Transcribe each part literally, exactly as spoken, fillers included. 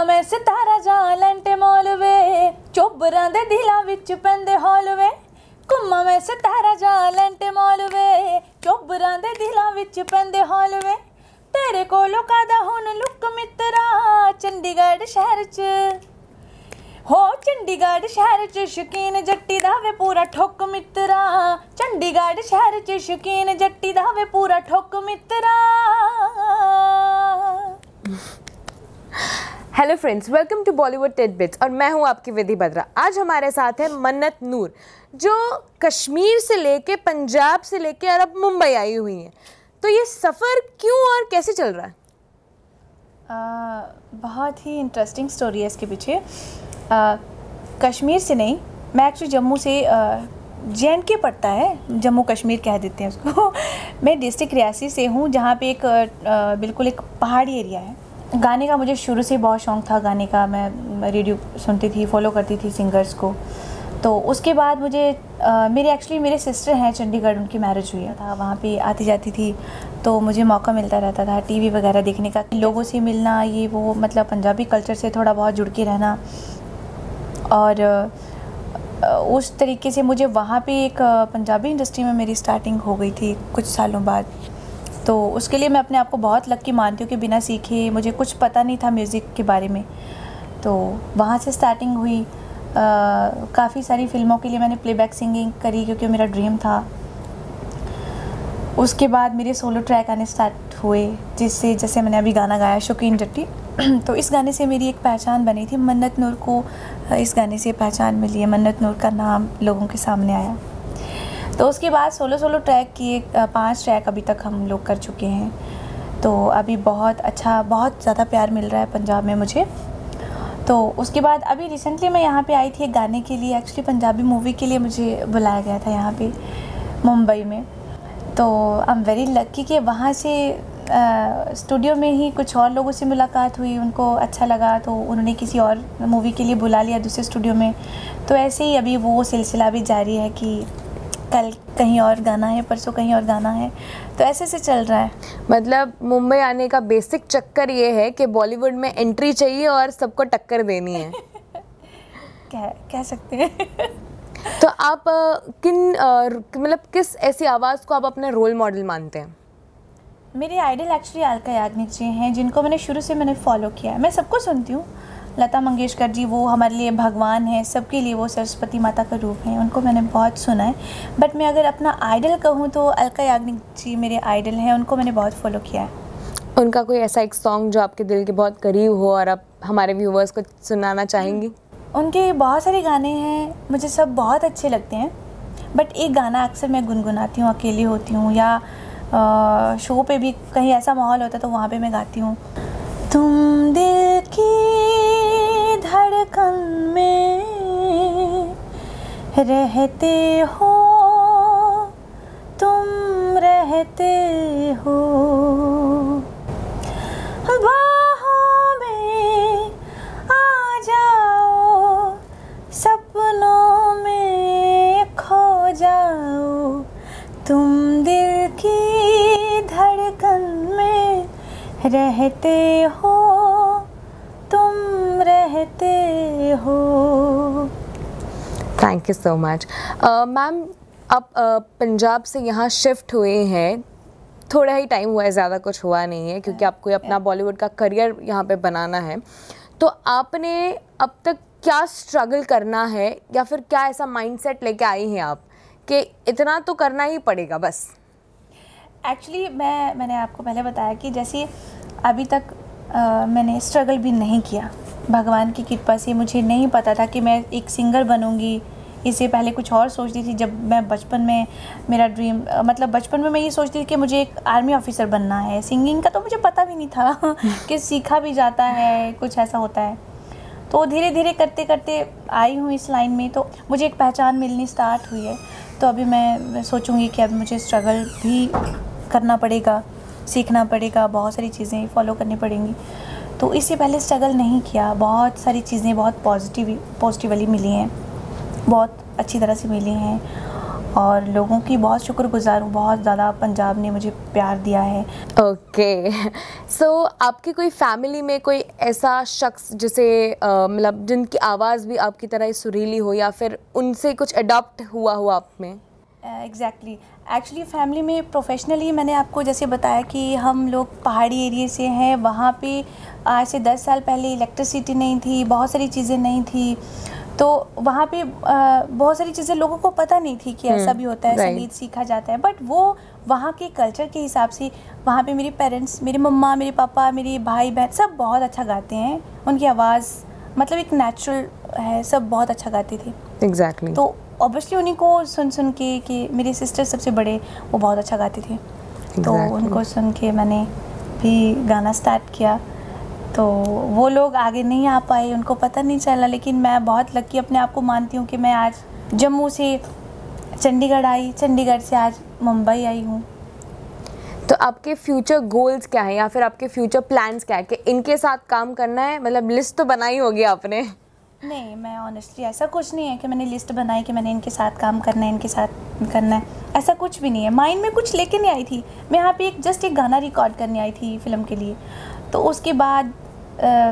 कुम्मा में सितारा जा लंटे मौलवे चोबरां दे दिलां विच पैंदे हौलवे कुम्मा में सितारा जा लंटे मौलवे चोबरां दे दिलां विच पैंदे हौलवे तेरे कोलों कादा हुन लुक मित्रा चंडीगढ़ शहर च हो चंडीगढ़ शहर च शकीन जट्टी दा वे पूरा ठोक मित्रा चंडीगढ़ शहर च शकीन जट्टी दा वे पूरा ठोक मित्रा। Hello friends, welcome to Bollywood tidbits और मैं हूं आपकी विधि बद्रा। आज हमारे साथ है मन्नत नूर जो कश्मीर से लेके पंजाब से लेके और अब मुंबई आई हुई हैं। तो ये सफ़र क्यों और कैसे चल रहा है? आ, बहुत ही इंटरेस्टिंग स्टोरी है इसके पीछे। आ, कश्मीर से नहीं, मैं एक्चुअली जम्मू से, जे एंड के पड़ता है, जम्मू कश्मीर कह देते हैं उसको। मैं डिस्ट्रिक्ट रियासी से हूँ जहाँ पे एक आ, बिल्कुल एक पहाड़ी एरिया है। गाने का मुझे शुरू से बहुत शौक़ था गाने का, मैं रेडियो सुनती थी, फॉलो करती थी सिंगर्स को। तो उसके बाद मुझे आ, मेरे एक्चुअली मेरे सिस्टर हैं चंडीगढ़, उनकी मैरिज हुई था, वहाँ पे आती जाती थी, तो मुझे मौका मिलता रहता था टीवी वगैरह देखने का, लोगों से मिलना, ये वो, मतलब पंजाबी कल्चर से थोड़ा बहुत जुड़ के रहना। और उस तरीके से मुझे वहाँ पे एक पंजाबी इंडस्ट्री में मेरी स्टार्टिंग हो गई थी कुछ सालों बाद। तो उसके लिए मैं अपने आप को बहुत लकी मानती हूँ कि बिना सीखे मुझे कुछ पता नहीं था म्यूज़िक के बारे में। तो वहाँ से स्टार्टिंग हुई। काफ़ी सारी फिल्मों के लिए मैंने प्लेबैक सिंगिंग करी क्योंकि मेरा ड्रीम था। उसके बाद मेरे सोलो ट्रैक आने स्टार्ट हुए, जिससे जैसे मैंने अभी गाना गाया शौकीन जट्टी, तो इस गाने से मेरी एक पहचान बनी थी। मन्नत नूर को इस गाने से पहचान मिली है, मन्नत नूर का नाम लोगों के सामने आया। तो उसके बाद सोलो सोलो ट्रैक किए, पांच ट्रैक अभी तक हम लोग कर चुके हैं। तो अभी बहुत अच्छा, बहुत ज़्यादा प्यार मिल रहा है पंजाब में मुझे। तो उसके बाद अभी रिसेंटली मैं यहाँ पे आई थी एक गाने के लिए, एक्चुअली पंजाबी मूवी के लिए मुझे बुलाया गया था यहाँ पे मुंबई में। तो आई एम वेरी लकी कि वहाँ से स्टूडियो में ही कुछ और लोगों से मुलाकात हुई, उनको अच्छा लगा तो उन्होंने किसी और मूवी के लिए बुला लिया दूसरे स्टूडियो में। तो ऐसे ही अभी वो सिलसिला भी जारी है कि कल कहीं और गाना है, परसों कहीं और गाना है, तो ऐसे से चल रहा है। मतलब मुंबई आने का बेसिक चक्कर ये है कि बॉलीवुड में एंट्री चाहिए और सबको टक्कर देनी है। कह कह सकते हैं। तो आप किन मतलब किस ऐसी आवाज़ को आप अपने रोल मॉडल मानते हैं? मेरे आइडल एक्चुअली अलका याग्निक जी हैं, जिनको मैंने शुरू से मैंने फॉलो किया है। मैं सबको सुनती हूँ, लता मंगेशकर जी वो हमारे लिए भगवान हैं, सबके लिए वो सरस्वती माता का रूप हैं, उनको मैंने बहुत सुना है। बट मैं अगर अपना आइडल कहूँ तो अलका याग्निक जी मेरे आइडल हैं, उनको मैंने बहुत फॉलो किया है। उनका कोई ऐसा एक सॉन्ग जो आपके दिल के बहुत करीब हो और आप हमारे व्यूवर्स को सुनाना चाहेंगी? उनके बहुत सारे गाने हैं, मुझे सब बहुत अच्छे लगते हैं। बट एक गाना अक्सर मैं गुनगुनाती हूँ, अकेली होती हूँ या आ, शो पे भी कहीं ऐसा माहौल होता है तो वहाँ पे मैं गाती हूँ। तुम दिल की धड़कन में रहते हो, तुम रहते हो, बाहों में आ जाओ, सपनों में खो जाओ, तुम दिल की धड़कन में रहते हो, तुम रहते हो। Thank you so much. Ma'am, आप uh, पंजाब से यहाँ शिफ्ट हुए हैं, थोड़ा ही टाइम हुआ है, ज़्यादा कुछ हुआ नहीं है क्योंकि आपको अपना बॉलीवुड का करियर यहाँ पे बनाना है। तो आपने अब तक क्या स्ट्रगल करना है या फिर क्या ऐसा माइंडसेट लेके आई हैं आप कि इतना तो करना ही पड़ेगा बस? एक्चुअली मैं मैंने आपको पहले बताया कि जैसे अभी तक आ, मैंने स्ट्रगल भी नहीं किया। भगवान की कृपा से मुझे नहीं पता था कि मैं एक सिंगर बनूंगी। इससे पहले कुछ और सोचती थी। जब मैं बचपन में, मेरा ड्रीम, मतलब बचपन में मैं ये सोचती थी कि मुझे एक आर्मी ऑफिसर बनना है। सिंगिंग का तो मुझे पता भी नहीं था कि सीखा भी जाता है, कुछ ऐसा होता है। तो धीरे धीरे करते करते आई हूँ इस लाइन में, तो मुझे एक पहचान मिलनी स्टार्ट हुई है। तो अभी मैं सोचूंगी कि अब मुझे स्ट्रगल भी करना पड़ेगा, सीखना पड़ेगा, बहुत सारी चीज़ें फॉलो करनी पड़ेंगी। तो इससे पहले स्ट्रगल नहीं किया। बहुत सारी चीज़ें बहुत पॉजिटिव पॉजिटिवली मिली हैं, बहुत अच्छी तरह से मिली हैं। और लोगों की बहुत शुक्रगुजार हूँ, बहुत ज़्यादा पंजाब ने मुझे प्यार दिया है। ओके, सो आपकी कोई फैमिली में कोई ऐसा शख्स जिसे मतलब जिनकी आवाज़ भी आपकी तरह ही सुरीली हो या फिर उनसे कुछ अडॉप्ट हुआ हो आप में? एग्जैक्टली, एक्चुअली फैमिली में प्रोफेशनली मैंने आपको जैसे बताया कि हम लोग पहाड़ी एरिया से हैं, वहाँ पे आज से दस साल पहले इलेक्ट्रिसिटी नहीं थी, बहुत सारी चीज़ें नहीं थी, तो वहाँ पे आ, बहुत सारी चीज़ें लोगों को पता नहीं थी कि ऐसा भी होता है, संगीत सीखा जाता है। बट वो वहाँ के कल्चर के हिसाब से वहाँ पे मेरे पेरेंट्स, मेरी मम्मा, मेरे पापा, मेरे भाई बहन सब बहुत अच्छा गाते हैं। उनकी आवाज़ मतलब एक नेचुरल है, सब बहुत अच्छा गाती थी। Exactly exactly. तो ऑब्वियसली उन्हीं को सुन सुन के कि मेरी सिस्टर सबसे बड़े वो बहुत अच्छा गाती थी, exactly. तो उनको सुन के मैंने भी गाना स्टार्ट किया। तो वो लोग आगे नहीं आ पाए, उनको पता नहीं चला, लेकिन मैं बहुत लकी अपने आप को मानती हूँ कि मैं आज जम्मू से चंडीगढ़ आई, चंडीगढ़ से आज मुंबई आई हूँ। तो आपके फ्यूचर गोल्स क्या हैं या फिर आपके फ्यूचर प्लान्स क्या है कि इनके साथ काम करना है? मतलब लिस्ट तो बनाई होगी आपने। नहीं, मैं ऑनेस्टली ऐसा कुछ नहीं है कि मैंने लिस्ट बनाई कि मैंने इनके साथ काम करना है, इनके साथ करना है, ऐसा कुछ भी नहीं है। माइंड में कुछ लेके नहीं आई थी मैं, यहाँ पे एक जस्ट एक गाना रिकॉर्ड करने आई थी फिल्म के लिए। तो उसके बाद आ,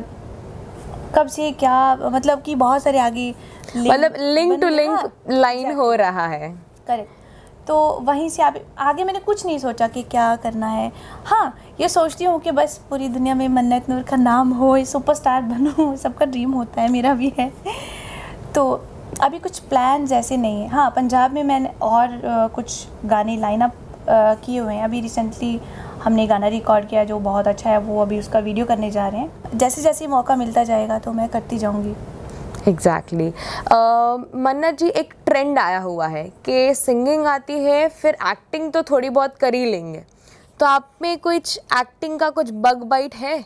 कब से क्या मतलब कि बहुत सारे आगे मतलब लिंक टू लिंक लाइन हो रहा है। करेक्ट। तो वहीं से आगे आगे मैंने कुछ नहीं सोचा कि क्या करना है। हाँ, ये सोचती हूँ कि बस पूरी दुनिया में मन्नत नूर का नाम हो, सुपरस्टार बनूँ, सबका ड्रीम होता है, मेरा भी है। तो अभी कुछ प्लान ऐसे नहीं है। हाँ, पंजाब में मैंने और आ, कुछ गाने लाइन अप किए हुए हैं। अभी रिसेंटली हमने गाना रिकॉर्ड किया जो बहुत अच्छा है, वो अभी उसका वीडियो करने जा रहे हैं। जैसे जैसे मौका मिलता जाएगा तो मैं करती जाऊंगी। Exactly exactly. uh, मन्नत जी, एक ट्रेंड आया हुआ है कि सिंगिंग आती है फिर एक्टिंग तो थोड़ी बहुत कर ही लेंगे, तो आप में कुछ एक्टिंग का कुछ बग बाइट है?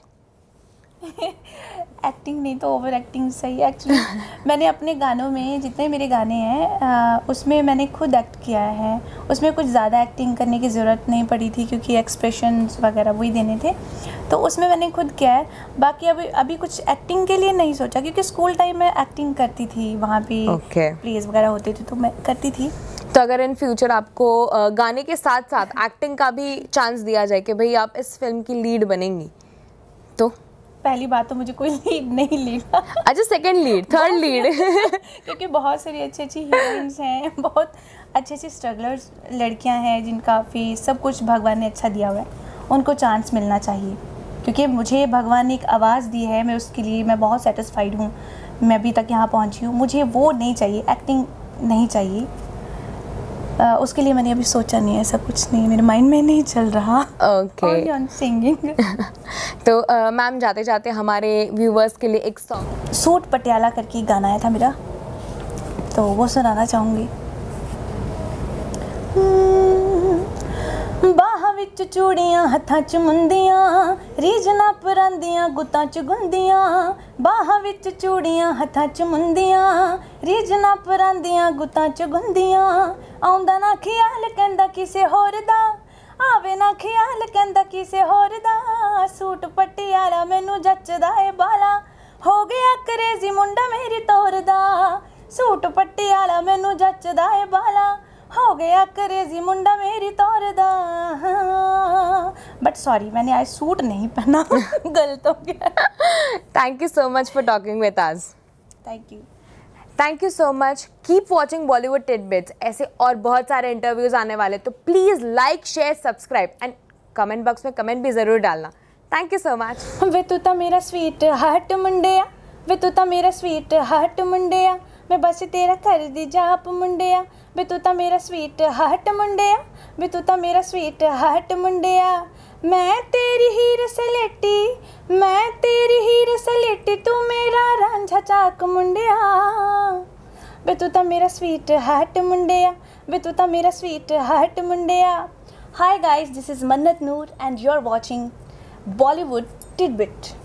एक्टिंग नहीं तो ओवर एक्टिंग सही है। एक्चुअली मैंने अपने गानों में जितने मेरे गाने हैं उसमें मैंने खुद एक्ट किया है, उसमें कुछ ज़्यादा एक्टिंग करने की ज़रूरत नहीं पड़ी थी क्योंकि एक्सप्रेशंस वगैरह वही देने थे, तो उसमें मैंने खुद किया है। बाकी अभी अभी कुछ एक्टिंग के लिए नहीं सोचा क्योंकि स्कूल टाइम में एक्टिंग करती थी, वहाँ पे प्लेस वगैरह होते थे तो मैं करती थी। तो अगर इन फ्यूचर आपको गाने के साथ साथ एक्टिंग का भी चांस दिया जाए कि भाई आप इस फिल्म की लीड बनेंगी, तो पहली बात तो मुझे कोई लीड नहीं लेगा। अच्छा, सेकंड लीड, थर्ड लीड क्योंकि बहुत सारी अच्छी अच्छी हीरोइंस हैं, बहुत अच्छी अच्छी स्ट्रगलर्स लड़कियां हैं जिनका फेस सब कुछ भगवान ने अच्छा दिया हुआ है, उनको चांस मिलना चाहिए। क्योंकि मुझे भगवान ने एक आवाज़ दी है, मैं उसके लिए मैं बहुत सेटिस्फाइड हूँ, मैं अभी तक यहाँ पहुँची हूँ। मुझे वो नहीं चाहिए, एक्टिंग नहीं चाहिए। Uh, उसके लिए मैंने अभी सोचा नहीं है, ऐसा कुछ नहीं मेरे माइंड में नहीं चल रहा। Okay on singing. तो मैम uh, जाते जाते हमारे व्यूवर्स के लिए एक सॉन्ग सूट पटियाला करके गाना आया था मेरा, तो वो सुनाना चाहूँगी। बाहां विच चूड़ियां हत्थां च मुंदियां, रीझना परांदियां गुत्तां च गुंदियां। बाहां विच चूड़ियां हत्थां च मुंदियां, रीझना परांदियां गुत्तां च गुंदियां। आउंदा ना ख्याल कहंदा किसे होर दा, आवे ना ख्याल कहंदा किसे होर दा। सूट पटियाला मैनू जचदा ए बाला, हो गया क्रेजी मुंडा मेरी तोर दा। सूट पटियाला मैनू जचदा ए बाला, हो गया क्रेजी मुंडा मेरी तोर दा। बट सॉरी, मैंने आज सूट नहीं पहना, गलत हो गया। Thank you so much for talking with us. Thank you thank you so much. Keep watching Bollywood tidbits. ऐसे और बहुत सारे इंटरव्यूज आने वाले, तो please like share subscribe and comment box में कमेंट भी ज़रूर डालना। Thank you so much. वे तू ता मेरा स्वीट हार्ट मुंडिया, वे तू ता मेरा स्वीट हार्ट मुंडिया, मैं बस तेरा कर दी जाप मुंडिया। वे तू ता मेरा स्वीट हार्ट मुंडिया, वे तू ता मेरा स्वीट हार्ट मुंडिया। मैं तेरी हीर सलेटी, मैं तेरी हीर सलेटी, तू मेरा रांझा चाक मुंडिया। वे तू ता मेरा स्वीट हार्ट मुंडिया, वे तू ता मेरा स्वीट हार्ट मुंडिया। Hi guys, this is Mannat Noor and you're watching Bollywood Tidbit.